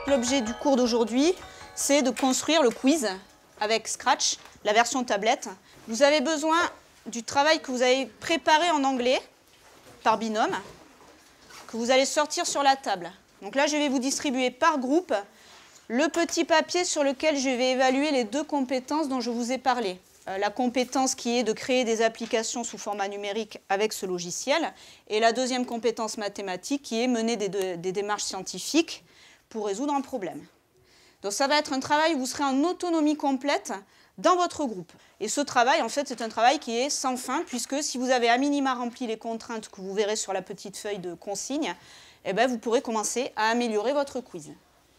L'objet du cours d'aujourd'hui, c'est de construire le quiz avec Scratch, la version tablette. Vous avez besoin du travail que vous avez préparé en anglais par binôme, que vous allez sortir sur la table. Donc là, je vais vous distribuer par groupe le petit papier sur lequel je vais évaluer les deux compétences dont je vous ai parlé. La compétence qui est de créer des applications sous format numérique avec ce logiciel, et la deuxième compétence mathématique qui est mener des démarches scientifiques pour résoudre un problème. Donc ça va être un travail où vous serez en autonomie complète dans votre groupe. Et ce travail, en fait, c'est un travail qui est sans fin, puisque si vous avez à minima rempli les contraintes que vous verrez sur la petite feuille de consigne, eh bien, vous pourrez commencer à améliorer votre quiz.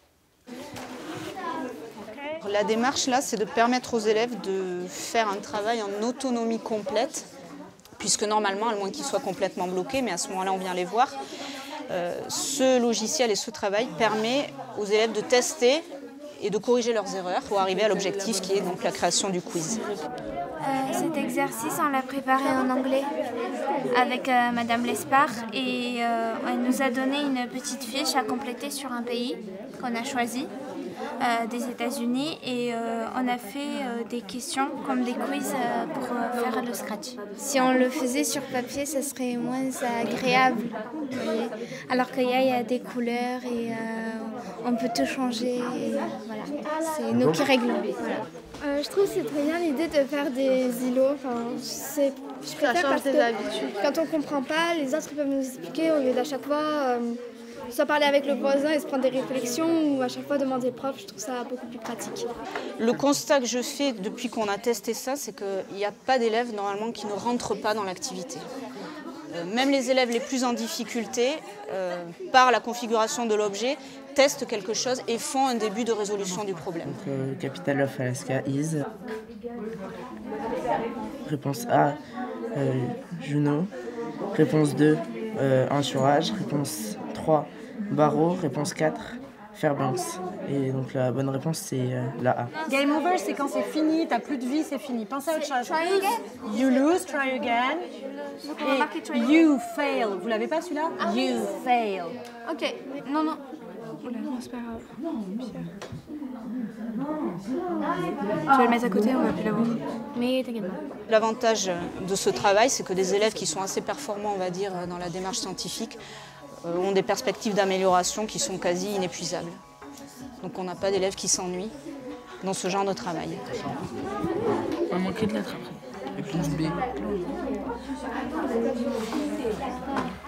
La démarche, là, c'est de permettre aux élèves de faire un travail en autonomie complète, puisque normalement, à moins qu'ils soient complètement bloqués, mais à ce moment-là, on vient les voir, ce logiciel et ce travail permet aux élèves de tester et de corriger leurs erreurs pour arriver à l'objectif qui est donc la création du quiz. Cet exercice, on l'a préparé en anglais avec Madame Lespard et elle nous a donné une petite fiche à compléter sur un pays qu'on a choisi, des États-Unis, et on a fait des questions comme des quiz pour faire le Scratch. Si on le faisait sur papier, ça serait moins agréable. Alors qu'il y a des couleurs et on peut tout changer. Et voilà. C'est nous qui réglons. Voilà. Je trouve que c'est très bien l'idée de faire des îlots. Je préfère parce que quand on ne comprend pas, les autres peuvent nous expliquer au lieu d'à chaque fois soit parler avec le voisin et se prendre des réflexions ou à chaque fois demander au prof. Je trouve ça beaucoup plus pratique. Le constat que je fais depuis qu'on a testé ça, c'est qu'il n'y a pas d'élèves normalement qui ne rentrent pas dans l'activité. Même les élèves les plus en difficulté, par la configuration de l'objet, testent quelque chose et font un début de résolution du problème. Donc, capital of Alaska is. Réponse A, Juno. Réponse 2, entourage. Réponse 3, Barreau. Réponse 4, Fairbanks. Et donc la bonne réponse, c'est la A. Game over, c'est quand c'est fini, t'as plus de vie, c'est fini. Pensez à autre chose. You lose, try again. Et you fail. Vous l'avez pas celui-là? You fail. Ok, non. C'est pas grave. Tu vas le mettre à côté, on va plus l'avoir. Mais t'inquiète pas. L'avantage de ce travail, c'est que des élèves qui sont assez performants, on va dire, dans la démarche scientifique, ont des perspectives d'amélioration qui sont quasi inépuisables. Donc on n'a pas d'élèves qui s'ennuient dans ce genre de travail. On va manquer de lettres après. Réponse B.